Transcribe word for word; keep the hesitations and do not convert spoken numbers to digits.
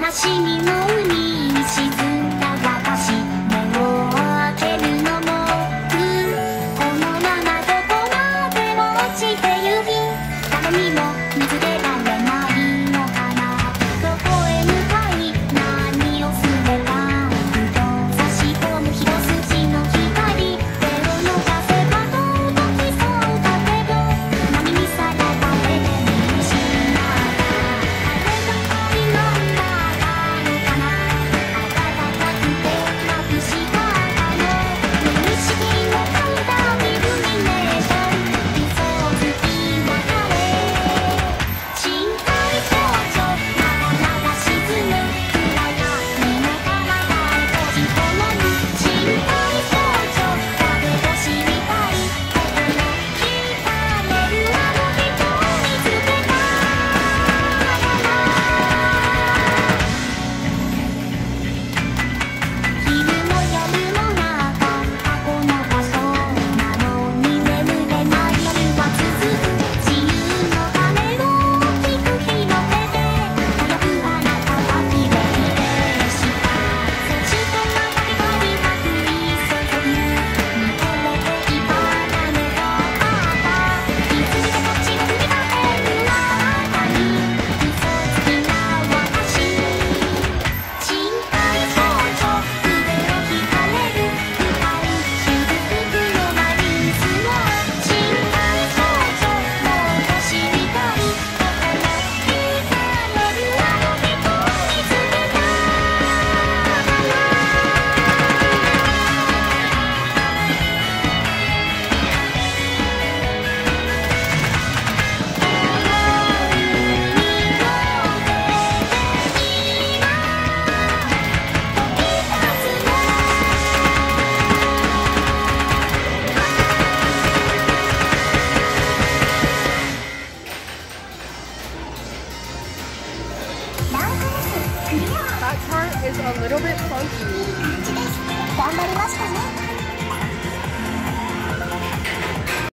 しみの海に沈んだ私、目を開けるのも、うん、このままどこまでも落ちてゆき、誰にも見つけられないのかな。どこへ向かい何をすればふと差し込む一筋の光、手を伸ばせば届きそうだけど、波にさらわれて見失ったあれが愛なんだったのかな。暖かくて眩しかったの、無意識の嗅いだイルミネーション、理想づき別れ、深海少女まだまだ沈む暗闇の体へ閉じ込める深海少女、誰と知りたいことの聞かれるあの人を見つけた昼も夜もなかったこの場所なのに、眠れない夜は続く。自由の羽を大きく広げて早くあなたはきれいでした。そしてまた光が降り注ぐ、見とれていたら目があった。いつでもちを振りかけるあなたに嘘つきな私、深海少女腕を引かれる深い祝福のマリンスを、深海少女もっと知りたい心惹かれるあの人を見つけた That part is a little bit funky. 頑張りましたね。